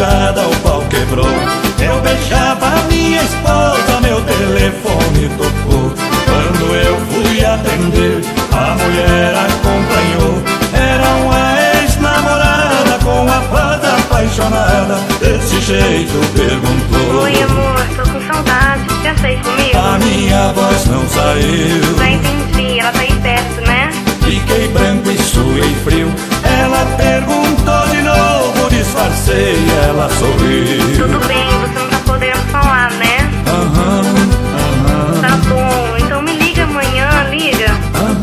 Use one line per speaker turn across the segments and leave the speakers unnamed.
madrugada o pau quebrou. Eu beijava minha esposa, meu telefone tocou. Quando eu fui atender, a mulher acompanhou. Era uma ex-namorada com a voz apaixonada. Desse jeito perguntou:
oi amor, tô com saudade, quer sair comigo?
A minha voz não saiu.
Já entendi, ela tá aí perto, né?
Fiquei branco e suei frio. Ela perguntou de novo, disfarcei, ela sorriu.
Tudo bem, você não tá podendo falar, né? Tá bom, então me liga amanhã, liga.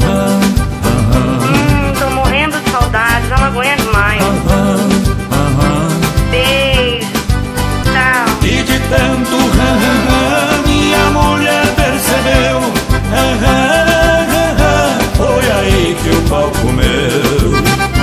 Tô morrendo de saudade, já não aguento mais. Beijo, tchau.
E de tanto minha mulher percebeu. Foi aí que o pau comeu.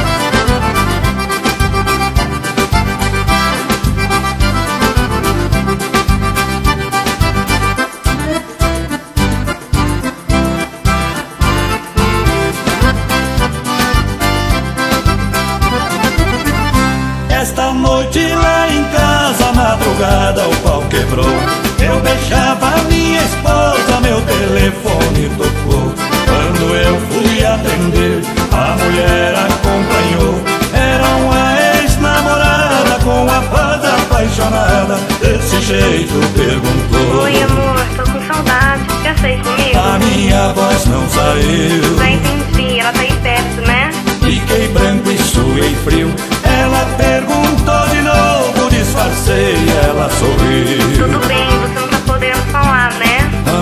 Esta noite lá em casa, madrugada o pau quebrou. Eu beijava minha esposa, meu telefone tocou. Quando eu fui atender, a mulher acompanhou. Era uma ex-namorada com a voz apaixonada. Desse jeito perguntou:
oi amor, tô com saudade, quer sair comigo?
A minha voz não saiu.
Já entendi, ela tá aí perto, né?
Fiquei branco e suei frio. Ela perguntou de novo, disfarcei, ela sorriu.
Tudo bem, você não tá podendo falar, né?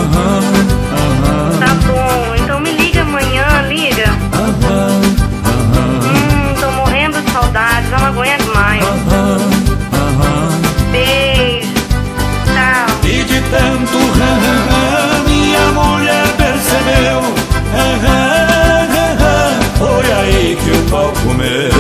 Tá bom, então me liga amanhã, liga. Tô morrendo de saudade, já não aguento mais. Beijo, tchau.
E de tanto minha mulher percebeu. Foi aí que o pau comeu.